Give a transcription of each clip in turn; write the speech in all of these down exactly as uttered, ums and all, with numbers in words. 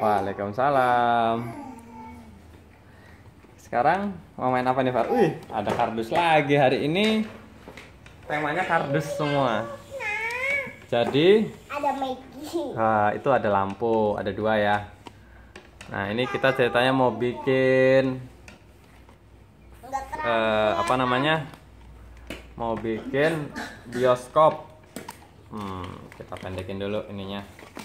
Waalaikumsalam. Sekarang mau main apa nih, Far? Wih, ada kardus lagi hari ini. Temanya kardus semua. Jadi ada Maggie. Nah, itu ada lampu, ada dua ya. Nah, ini kita ceritanya mau bikin eh, apa namanya? Mau bikin bioskop. Hmm, kita pendekin dulu ininya.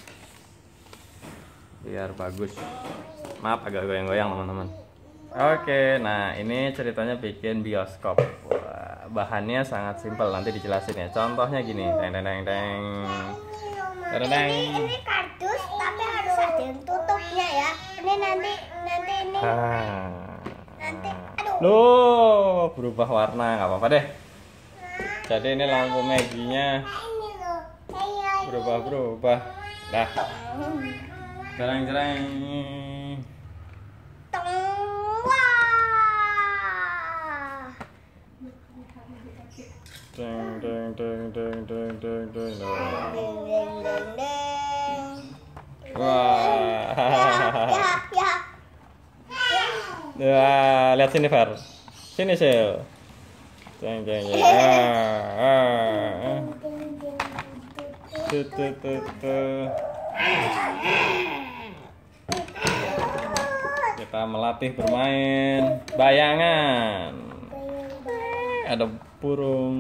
Biar bagus. Maaf agak goyang-goyang teman-teman. Oke, nah ini ceritanya bikin bioskop. Wah, bahannya sangat simpel, nanti dijelasin ya. Contohnya gini, teng teng teng teng. Teng teng. Ini, ini kardus tapi harus ada yang tutupnya ya. Ini nanti nanti ini. Ah. Nanti aduh. Loh, berubah warna, nggak apa-apa deh. Jadi ini lampu Maggie-nya Ini loh. Kayak berubah-berubah. Dah. Jereng-jereng. Deng deng deng deng deng deng deng deng. Wah. Ya, ya. Wah, lihat sini, Far. Sini, Sil. Deng deng deng. Ah, ah. Tuh tuh tuh tuh. Kita melatih bermain bayangan. Ada burung.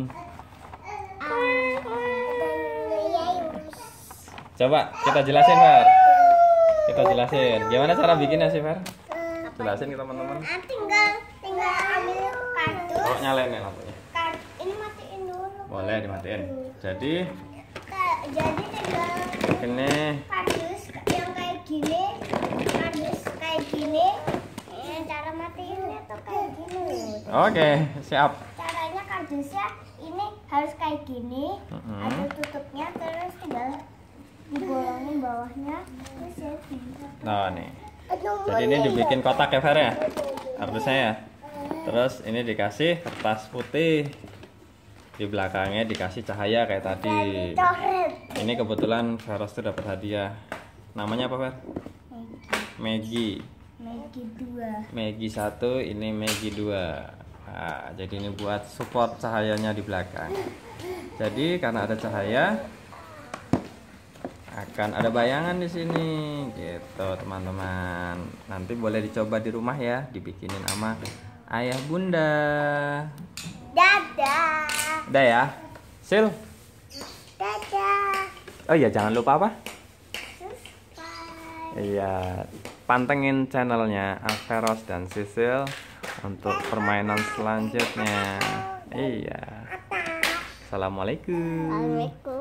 Coba kita jelasin, Far. Kita jelasin. Gimana cara bikinnya sih, Far? Jelasin ke teman-teman. Nah, tinggal tinggal ambil kardus. Oh, nyalain nih lampunya. Kard, ini matiin dulu. Boleh dimatiin. Jadi, Ka- jadi tinggal ini kardus yang kayak gini, kardus kayak gini. Eh, cara matiinnya tuh kayak gini. oke, siap. Caranya kardusnya ini harus kayak gini, Mm-mm. ada tutupnya, terus tinggal dibolongin bawahnya, terus ya. Nah, nih. Jadi ini dibikin kotak ya, Far ya? Kardusnya ya. Terus ini dikasih kertas putih. Di belakangnya dikasih cahaya kayak tadi. Coret. Ini kebetulan Feros tuh dapat hadiah. Namanya apa, Fer? Maggie. Maggie dua. Maggie satu, ini Maggie dua. Nah, jadi ini buat support cahayanya di belakang. Jadi karena ada cahaya, akan ada bayangan di sini, gitu teman-teman. Nanti boleh dicoba di rumah ya, dibikinin sama ayah bunda. Dadah. Udah ya, Sil. Dadah. Oh iya, jangan lupa apa? Subscribe. Iya, pantengin channelnya Feros dan Sisil untuk permainan selanjutnya. Iya. Assalamualaikum. Assalamualaikum.